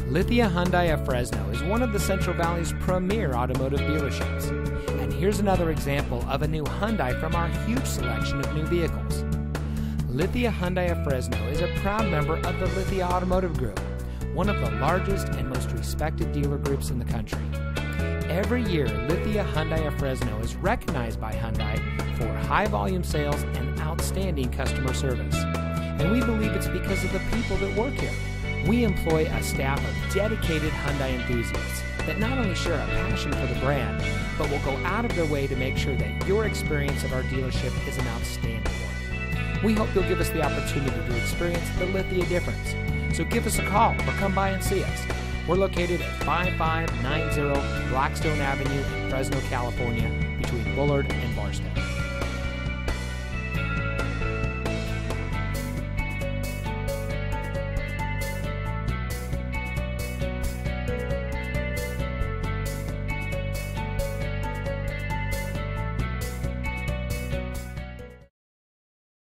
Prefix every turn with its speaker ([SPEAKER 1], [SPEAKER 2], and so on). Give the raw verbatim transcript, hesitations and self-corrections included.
[SPEAKER 1] Lithia Hyundai of Fresno is one of the Central Valley's premier automotive dealerships. And here's another example of a new Hyundai from our huge selection of new vehicles. Lithia Hyundai of Fresno is a proud member of the Lithia Automotive Group, one of the largest and most respected dealer groups in the country. Every year, Lithia Hyundai of Fresno is recognized by Hyundai for high volume sales and outstanding customer service. And we believe it's because of the people that work here. We employ a staff of dedicated Hyundai enthusiasts that not only share a passion for the brand, but will go out of their way to make sure that your experience of our dealership is an outstanding one. We hope you'll give us the opportunity to experience the Lithia difference. So give us a call or come by and see us. We're located at five five nine zero Blackstone Avenue in Fresno, California, between Bullard and Barstow.